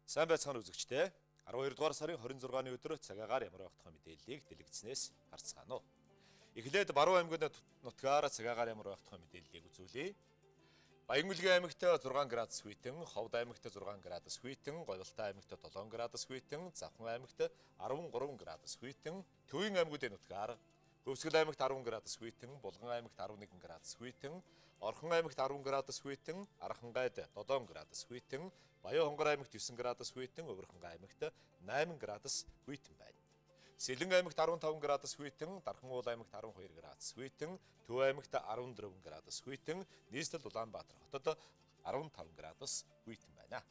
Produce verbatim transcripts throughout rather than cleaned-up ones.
Сайн байцгаана үзэгчдээ. арван хоёр дугаар сарын хорин зургааны өдөр цагаагаар ямар байх тухай мэдээллийг дэлгэцснээс харцгаана уу. Эхлээд Баруун аймгийн нутгаар цагаагаар ямар байх тухай мэдээллийг үзүүлье. Баянмүлгийн аймагт зургаан градус хүйтэн, Ховд аймагт зургаан градус хүйтэн, Говьлтай аймагт долоон градус хүйтэн, Завхан аймагт арван гурван градус хүйтэн, Төвийн аймагуудын нутгаар Хөвсгөл аймагт арван градус хүйтэн, Булган аймагт арван нэгэн градус хүйтэн, Орхон аймагт арван градус хүйтэн, Архангайд долоон градус хүйтэн, Баян хонгор аймагт девять градус хүйтэн, Өвөрхөнгай аймагт найман градус хүйтэн байна. Сэлэн аймагт арван таван градус хүйтэн, Дархан уул аймагт арван хоёр градус хүйтэн, Төв аймагт арван дөрвөн градус хүйтэн, нийслэл Улаанбаатар хотод арван таван градус хүйтэн байна.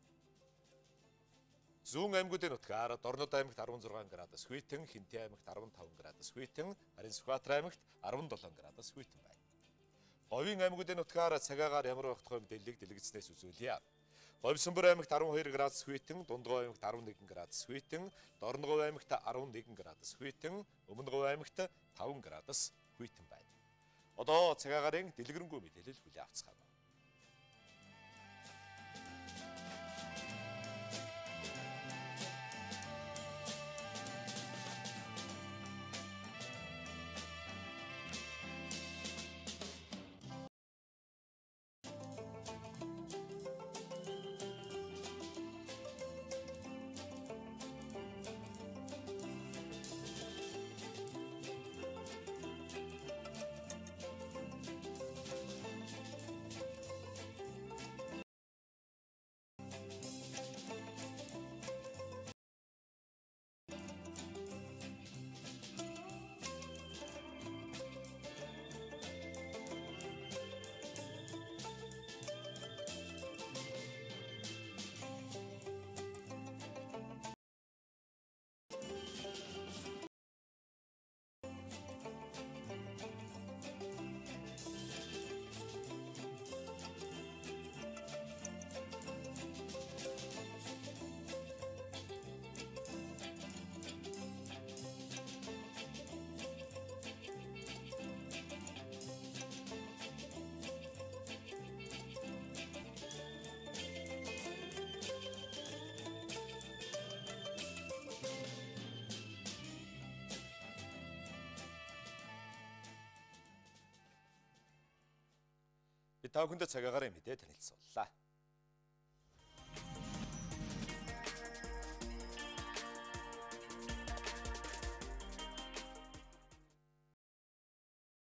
Зүүн аймагуудын нутгаар Дорнод аймагт арван зургаан градус хүйтэн, Хинтээ аймагт арван таван градус хүйтэн, харин Сүхбаатар аймагт арван долоон градус хүйтэн байна. Говийн аймагуудын нутгаар цагаагаар ямар байх тухай мэдээллийг дэлгэцснээс үзүүлье. Говьсөнбөр аймагт арван хоёр градус хүйтэн, Дундгов аймагт арван нэгэн градус хүйтэн, Дорногов аймагт арван нэгэн градус хүйтэн, Өмнөгов аймагт таван градус хүйтэн байна. Одоо цагаагаарын дэлгэрэнгүй мэдээлэл хүлээн авцгаана. Бид та бүхэнд цагаагаар мэдээ танилцууллаа.